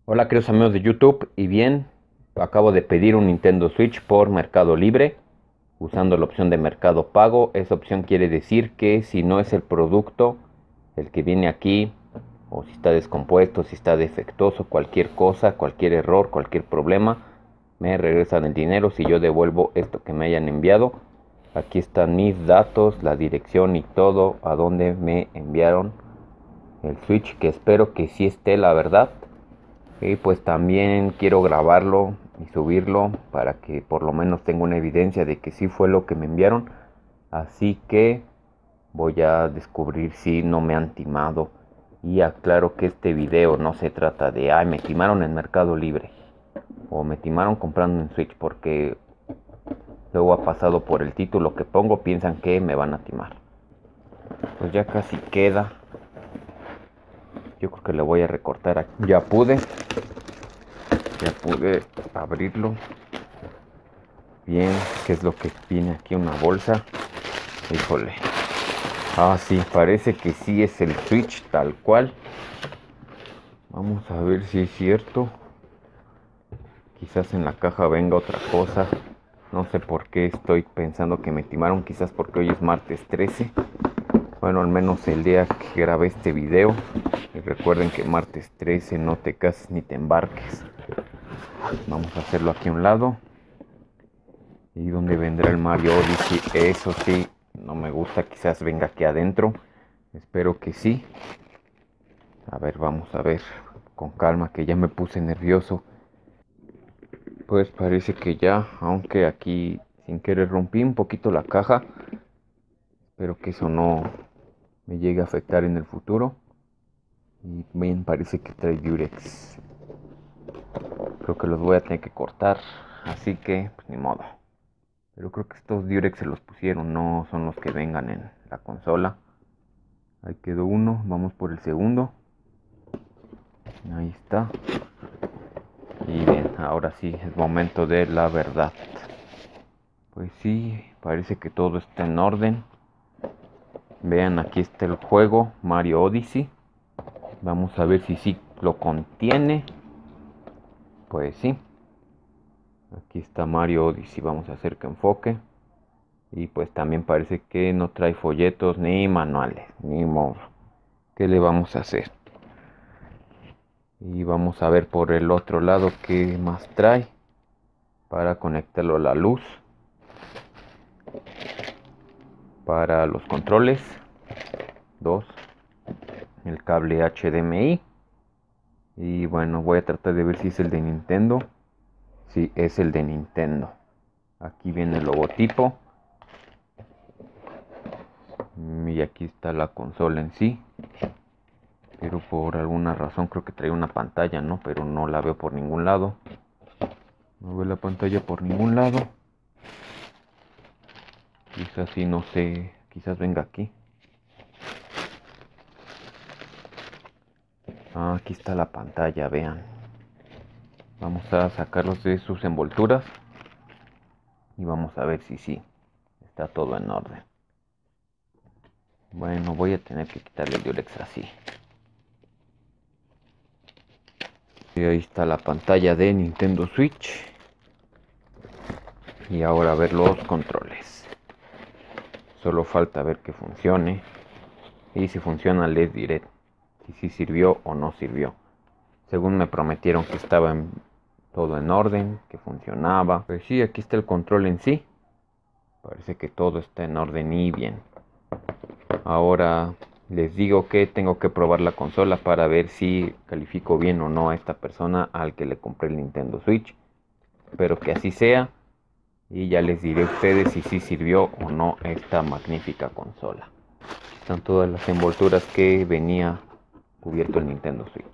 Hola queridos amigos de YouTube, y bien, acabo de pedir un Nintendo Switch por Mercado Libre usando la opción de Mercado Pago. Esa opción quiere decir que si no es el producto el que viene aquí, o si está descompuesto, si está defectuoso, cualquier cosa, cualquier error, cualquier problema, me regresan el dinero si yo devuelvo esto que me hayan enviado. Aquí están mis datos, la dirección y todo a donde me enviaron el Switch, que espero que sí esté, la verdad. Y pues también quiero grabarlo y subirlo para que por lo menos tenga una evidencia de que sí fue lo que me enviaron. Así que voy a descubrir si no me han timado. Y aclaro que este video no se trata de, ay, me timaron en Mercado Libre o me timaron comprando en Switch, porque luego ha pasado por el título que pongo, piensan que me van a timar. Pues ya casi queda. Yo creo que le voy a recortar aquí. Ya pude abrirlo. Bien, ¿qué es lo que viene aquí? Una bolsa. Híjole. Ah, sí, parece que sí es el Switch tal cual. Vamos a ver si es cierto. Quizás en la caja venga otra cosa. No sé por qué estoy pensando que me timaron. Quizás porque hoy es martes 13. Bueno, al menos el día que grabé este video. Y recuerden que martes 13 no te cases ni te embarques. Vamos a hacerlo aquí a un lado. ¿Y dónde vendrá el Mario Odyssey? Eso sí, no me gusta. Quizás venga aquí adentro. Espero que sí. A ver, vamos a ver. Con calma, que ya me puse nervioso. Pues parece que ya, aunque aquí sin querer rompí un poquito la caja. Espero que eso no me llegue a afectar en el futuro. Y bien, parece que trae Durex. Creo que los voy a tener que cortar. Así que, pues ni modo. Pero creo que estos Durex se los pusieron, no son los que vengan en la consola. Ahí quedó uno, vamos por el segundo. Ahí está. Y bien, ahora sí, es momento de la verdad. Pues sí, parece que todo está en orden. Vean, aquí está el juego, Mario Odyssey. Vamos a ver si sí lo contiene. Pues sí. Aquí está Mario Odyssey, vamos a hacer que enfoque. Y pues también parece que no trae folletos ni manuales, ni modo. ¿Qué le vamos a hacer? Y vamos a ver por el otro lado qué más trae para conectarlo a la luz, para los controles. Dos, el cable HDMI. Y bueno, voy a tratar de ver si es el de Nintendo. Sí, es el de Nintendo. Aquí viene el logotipo. Y aquí está la consola en sí. Pero por alguna razón creo que trae una pantalla, ¿no? Pero no la veo por ningún lado. No veo la pantalla por ningún lado. Quizás sí, no sé. Quizás venga aquí. Ah, aquí está la pantalla, vean. Vamos a sacarlos de sus envolturas. Y vamos a ver si sí. Está todo en orden. Bueno, voy a tener que quitarle el Durex así. Y ahí está la pantalla de Nintendo Switch. Y ahora a ver los controles. Solo falta ver que funcione. Y si funciona les diré si sí sirvió o no sirvió. Según me prometieron que estaba todo en orden, que funcionaba. Pues sí, aquí está el control en sí. Parece que todo está en orden y bien. Ahora les digo que tengo que probar la consola para ver si califico bien o no a esta persona al que le compré el Nintendo Switch. Espero que así sea. Y ya les diré a ustedes si sí sirvió o no esta magnífica consola. Están todas las envolturas que venía cubierto el Nintendo Switch.